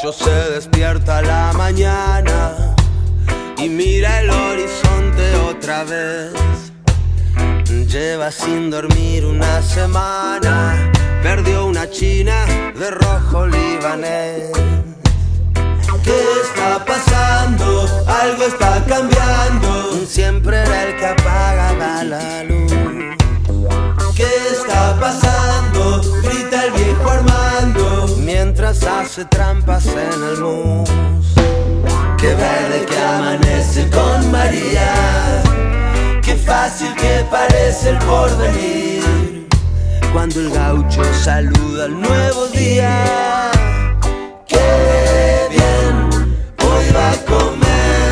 gaucho se despierta a la mañana y mira el horizonte otra vez. Lleva sin dormir una semana, perdió una china de rojo libanés. ¿Qué está pasando? Algo está cambiando. Siempre era el que apagaba la luz. ¿Qué está pasando? Grita el viejo Armando mientras hace trampas en el mus. Qué verde que amanece con María, qué fácil que parece el porvenir. Cuando el gaucho saluda al nuevo día, qué bien, hoy va a comer.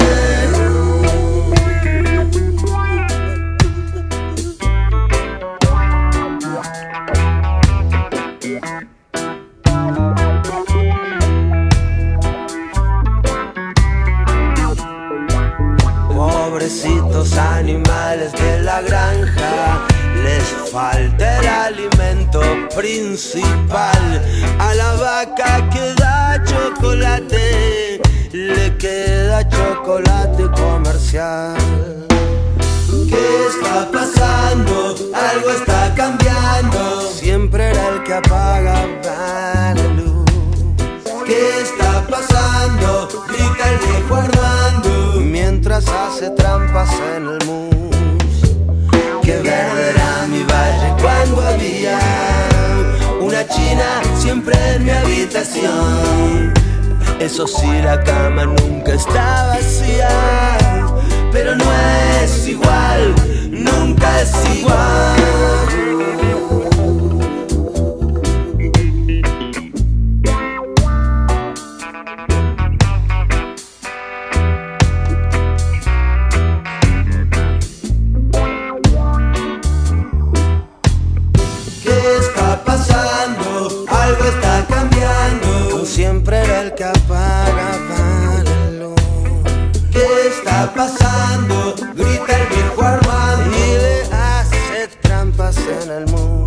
Pobrecitos animales de la granja, les falta el alimento principal. A la vaca que da chocolate, le queda chocolate comercial. ¿Qué está pasando? Algo está cambiando. Siempre era el que apagaba la luz. ¿Qué está pasando? Grita el viejo Armando mientras hace trampas en el mus. Qué verde era mi valle cuando había una china siempre en mi habitación. Eso sí, la cama nunca está vacía, pero no es igual, nunca es igual. Algo está cambiando. Siempre era el que apagaba la luz. ¿Qué está pasando? Grita el viejo Armando y le hace trampas en el mundo.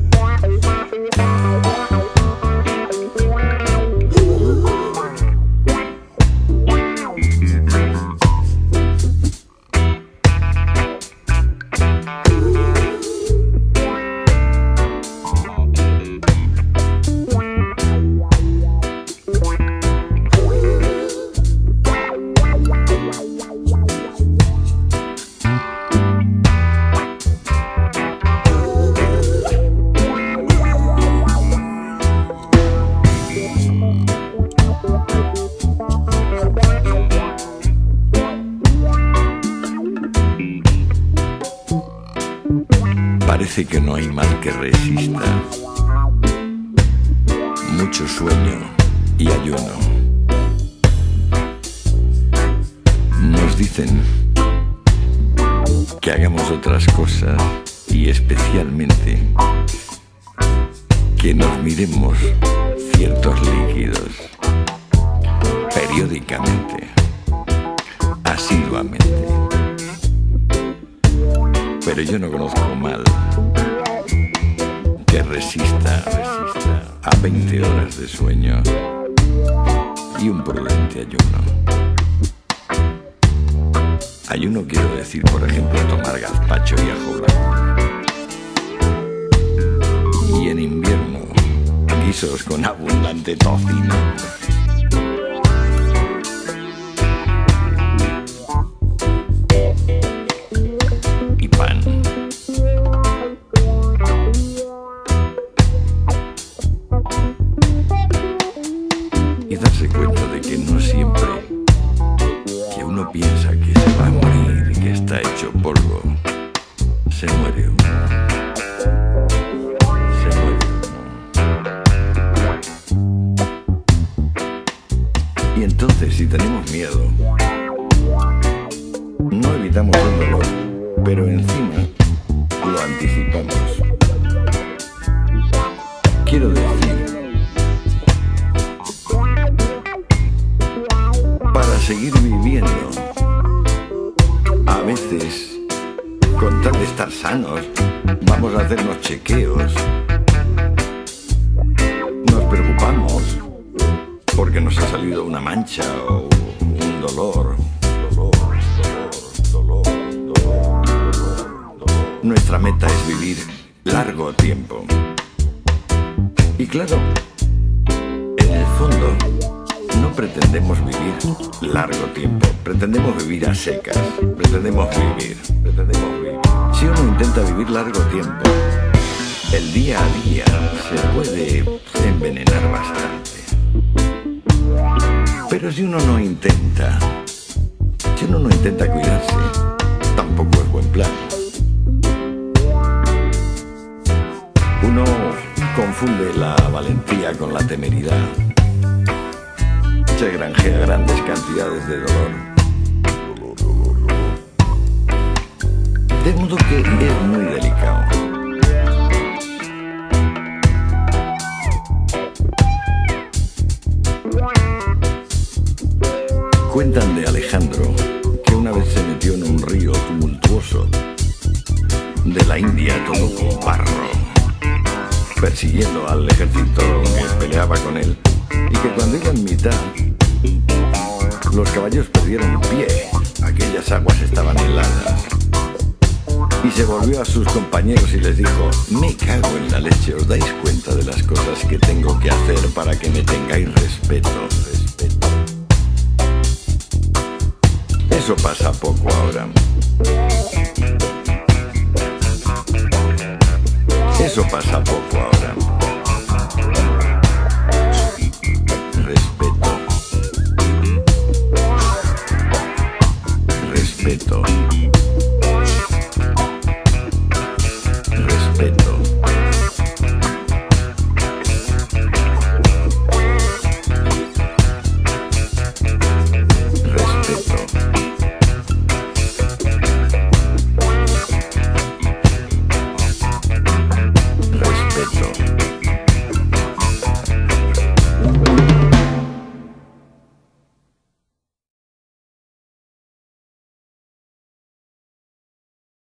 Parece que no hay mal que resista mucho sueño y ayuno. Nos dicen que hagamos otras cosas y especialmente que nos miremos ciertos líquidos periódicamente, asiduamente. Pero yo no conozco mal que resista a 20 horas de sueño y un prudente ayuno. Ayuno quiero decir, por ejemplo, tomar gazpacho y ajo blanco. Y en invierno, guisos con abundante tocino. Y darse cuenta de que no siempre que uno piensa que se va a morir y que está hecho polvo, se muere uno. Se muere uno. Y entonces, si tenemos miedo, no evitamos el dolor, pero encima lo anticipamos. Quiero decir, para seguir viviendo, a veces, con tal de estar sanos, vamos a hacernos chequeos, nos preocupamos porque nos ha salido una mancha o un dolor. Nuestra meta es vivir largo tiempo. Y claro, en el fondo, no pretendemos vivir largo tiempo. Pretendemos vivir a secas. Pretendemos vivir. Si uno intenta vivir largo tiempo, el día a día se puede envenenar bastante. Pero si uno no intenta cuidarse, tampoco es buen plan. Uno confunde la valentía con la temeridad. Se granjea grandes cantidades de dolor. De modo que es muy delicado. Cuentan de Alejandro que una vez se metió en un río tumultuoso de la India, todo con barro, persiguiendo al ejército que peleaba con él, y que cuando iba en mitad, los caballos perdieron pie, aquellas aguas estaban heladas, y se volvió a sus compañeros y les dijo: me cago en la leche, ¿os dais cuenta de las cosas que tengo que hacer para que me tengáis respeto? Eso pasa poco ahora. Eso pasa poco ahora.